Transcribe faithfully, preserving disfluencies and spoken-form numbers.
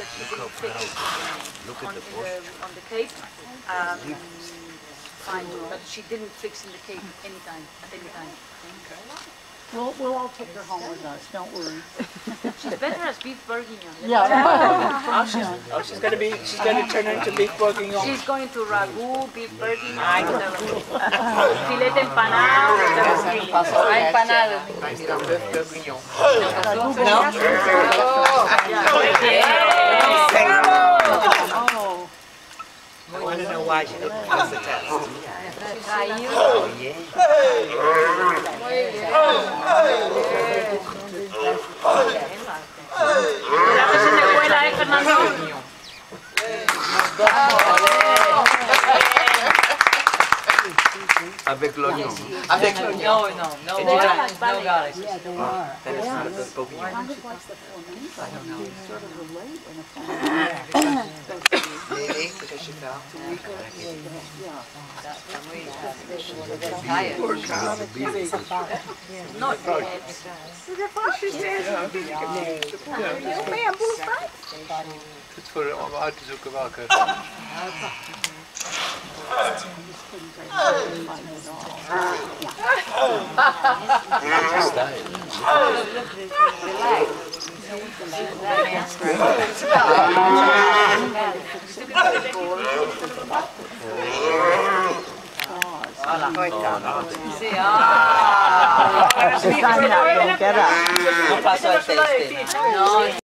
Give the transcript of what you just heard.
that she didn't fix on, in the, on the cave. Um, fine, but she didn't fix in the cave anytime, at any time. We'll, we'll all take her home with us, don't worry. She's better as beef bourguignon. Yeah. Oh, she's, oh, she's gonna be, she's gonna turn into beef bourguignon. She's going to ragu, beef bourguignon, filete empanado, Ah, empanado. Oh. I want to know why she didn't pass the test. Oh, yeah. ¿Estás en la escuela, eh, Fernando? Avec l'oignon. Avec l'oignon. No, no, no garlic. No garlic. Yeah, they are. Then it's not a bourguignon. Kind of like the flamenco. I don't know. Sort of relate in a Really? Because she fell? No, Het voor om uit te zoeken welke. Get up. No paso al test.